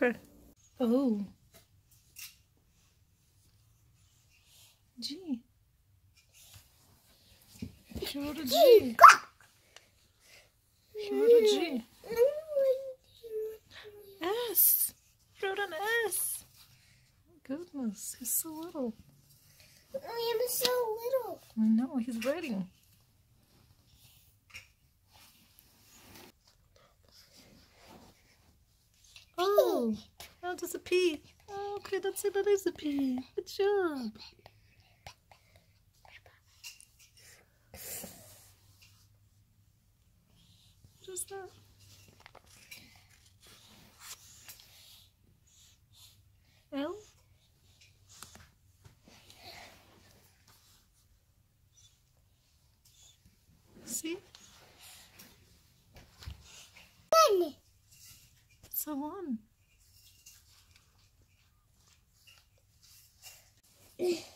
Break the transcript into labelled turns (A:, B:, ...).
A: Okay. Oh. G. Show the G. Show the G. S. Wrote an S. Oh, goodness, he's so little.
B: I am so little.
A: I know, he's writing. Oh, oh, there's a P. Oh, okay, that's it. That is a P. Good job. What is that? L? C?
B: One.
A: It's a 1.